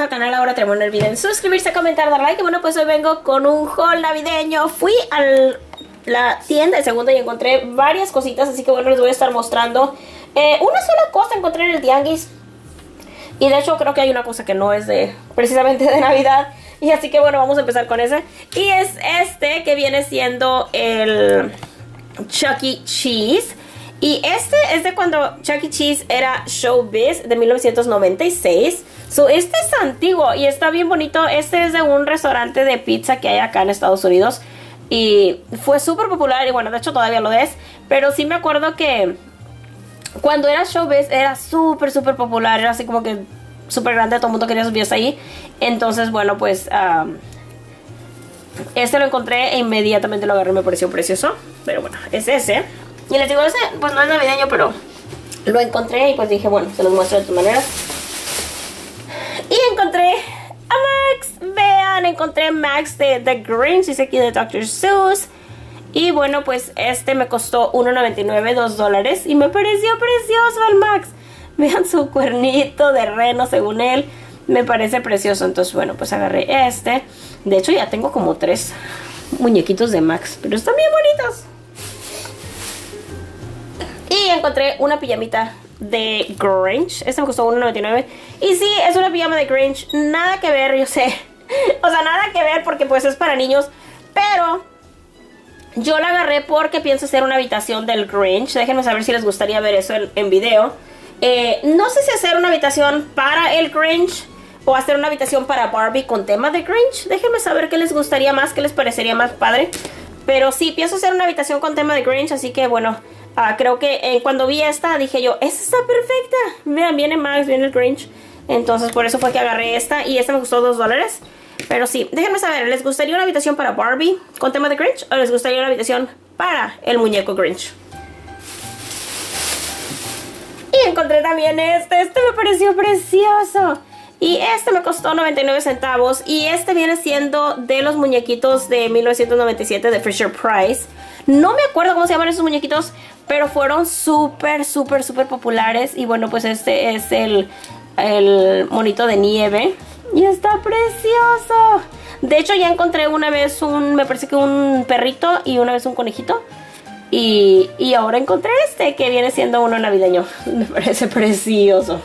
al canal, ahora termino el video en suscribirse, comentar, dar like. Y bueno, pues hoy vengo con un haul navideño. Fui a la tienda de segunda y encontré varias cositas, así que bueno, les voy a estar mostrando. Una sola cosa encontré en el tianguis. Y de hecho creo que hay una cosa que no es precisamente de Navidad. Y así que bueno, vamos a empezar con ese. Y es este que viene siendo el Chuck E. Cheese. Y este es de cuando Chuck E. Cheese era Showbiz, de 1996. Este es antiguo y está bien bonito. Este es de un restaurante de pizza que hay acá en Estados Unidos. Y fue súper popular y bueno, de hecho todavía lo es. Pero sí me acuerdo que cuando era Showbiz era súper popular. Era así como que súper grande, todo el mundo quería subirse ahí. Entonces bueno, pues este lo encontré e inmediatamente lo agarré, me pareció precioso. Pero bueno, es ese. Y les digo, ese pues no es navideño, pero lo encontré y pues dije, bueno, se los muestro de todas maneras. Y encontré a Max. Vean, encontré Max de The Grinch, dice aquí de Dr. Seuss. Y bueno, pues este me costó $1.99, $2. Y me pareció precioso el Max. Vean su cuernito de reno, según él. Me parece precioso. Entonces bueno, pues agarré este. De hecho ya tengo como 3 muñequitos de Max, pero están bien bonitos. Y encontré una pijamita de Grinch. Esta me costó $1.99. Y sí, es una pijama de Grinch. Nada que ver, yo sé. O sea, nada que ver porque pues es para niños. Pero yo la agarré porque pienso hacer una habitación del Grinch. Déjenme saber si les gustaría ver eso en video. No sé si hacer una habitación para el Grinch o hacer una habitación para Barbie con tema de Grinch. Déjenme saber qué les gustaría más, qué les parecería más padre. Pero sí, pienso hacer una habitación con tema de Grinch. Así que bueno, creo que cuando vi esta dije yo, esta está perfecta. Vean, viene Max, viene el Grinch. Entonces por eso fue que agarré esta. Y esta me costó $2. Pero sí, déjenme saber, ¿les gustaría una habitación para Barbie con tema de Grinch o les gustaría una habitación para el muñeco Grinch? Y encontré también este me pareció precioso. Y este me costó 99 centavos. Y este viene siendo de los muñequitos de 1997 de Fisher Price. No me acuerdo cómo se llaman esos muñequitos, pero fueron súper populares. Y bueno, pues este es el monito de nieve. Y está precioso. De hecho ya encontré una vez me parece que un perrito y una vez un conejito. Y ahora encontré este que viene siendo uno navideño. Me parece precioso.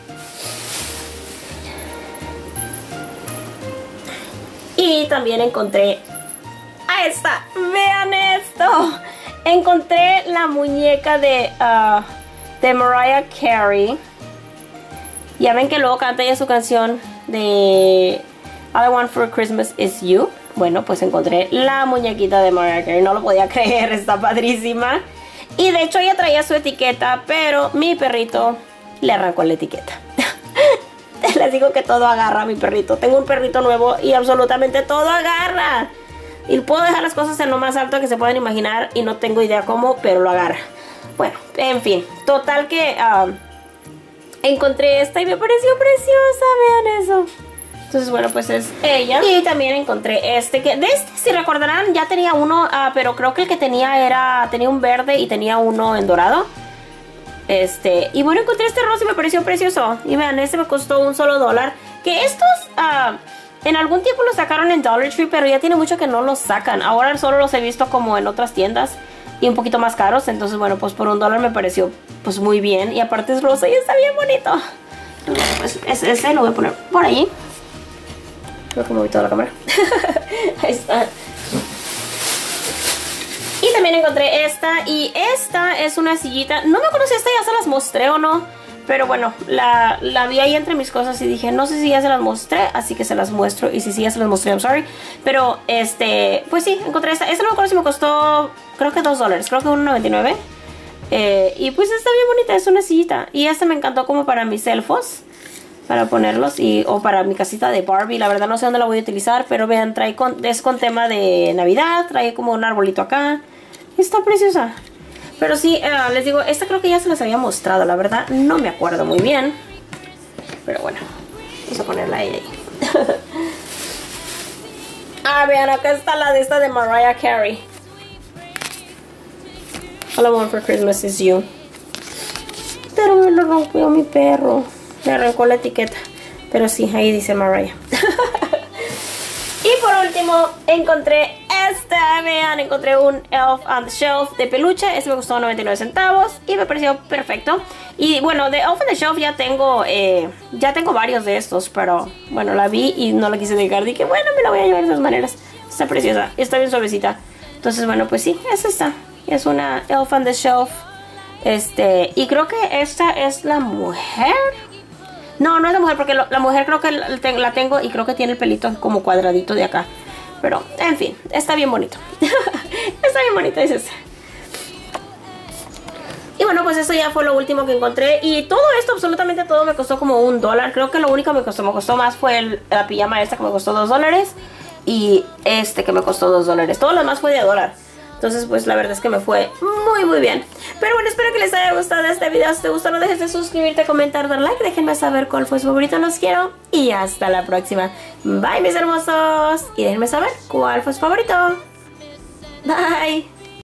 Y también encontré a esta. Vean esto. Encontré la muñeca de Mariah Carey. Ya ven que luego canta ella su canción de All I Want for Christmas Is You. Bueno, pues encontré la muñequita de Mariah Carey. No lo podía creer, está padrísima. Y de hecho ella traía su etiqueta, pero mi perrito le arrancó la etiqueta. Les digo que todo agarra a mi perrito. Tengo un perrito nuevo y absolutamente todo agarra. Y puedo dejar las cosas en lo más alto que se puedan imaginar y no tengo idea cómo, pero lo agarra. Bueno, en fin. Total que encontré esta y me pareció preciosa. Vean eso. Entonces bueno, pues es ella. Y también encontré este que de este, si recordarán, ya tenía uno, pero creo que el que tenía un verde y tenía uno en dorado. Y bueno, encontré este rosa y me pareció precioso. Y vean, este me costó un solo $1. Que estos en algún tiempo los sacaron en Dollar Tree, pero ya tiene mucho que no los sacan. Ahora solo los he visto como en otras tiendas y un poquito más caros. Entonces bueno, pues por $1 me pareció pues muy bien. Y aparte es rosa y está bien bonito. Entonces pues ese lo voy a poner por ahí. Creo que me voy toda la cámara. Ahí está. Y también encontré esta. Y esta es una sillita. No me acuerdo si esta ya se las mostré o no. Pero bueno, la vi ahí entre mis cosas y dije, no sé si ya se las mostré, así que se las muestro. Y si sí ya se las mostré, I'm sorry. Pero pues sí, encontré esta. Esta no me acuerdo si me costó, creo que $2. Creo que $1.99. Y pues está bien bonita, es una sillita. Y esta me encantó como para mis elfos, para ponerlos o para mi casita de Barbie. La verdad no sé dónde la voy a utilizar, pero vean, es con tema de Navidad. Trae como un arbolito acá. Está preciosa. Pero sí, les digo, esta creo que ya se las había mostrado. La verdad no me acuerdo muy bien. Pero bueno, vamos a ponerla ahí. Vean, acá está la de esta de Mariah Carey. All I Want for Christmas Is You. Pero me lo rompió mi perro. Le arrancó la etiqueta. Pero sí, ahí dice Mariah. Y por último, encontré vean, encontré un Elf on the Shelf de peluche. Este me costó 99 centavos y me pareció perfecto. Y bueno, de Elf on the Shelf ya tengo varios de estos, pero bueno, la vi y no la quise dejar. Dije, bueno, me la voy a llevar de todas maneras. Está preciosa, está bien suavecita. Entonces, bueno, pues sí, es esta. Es una Elf on the Shelf. Y creo que esta es la mujer. No, no es la mujer, porque la mujer creo que la tengo y creo que tiene el pelito como cuadradito de acá. Pero, en fin, está bien bonito. Está bien bonito, es este. Y bueno, pues eso ya fue lo último que encontré. Y todo esto, absolutamente todo, me costó como $1. Creo que lo único que me costó más fue la pijama esta, que me costó $2. Y este que me costó $2. Todo lo demás fue de $1. Entonces, pues la verdad es que me fue muy, muy bien. Pero bueno, espero que les haya gustado este video. Si te gustó, no dejes de suscribirte, comentar, dar like. Déjenme saber cuál fue su favorito. Los quiero. Y hasta la próxima. Bye, mis hermosos. Y déjenme saber cuál fue su favorito. Bye.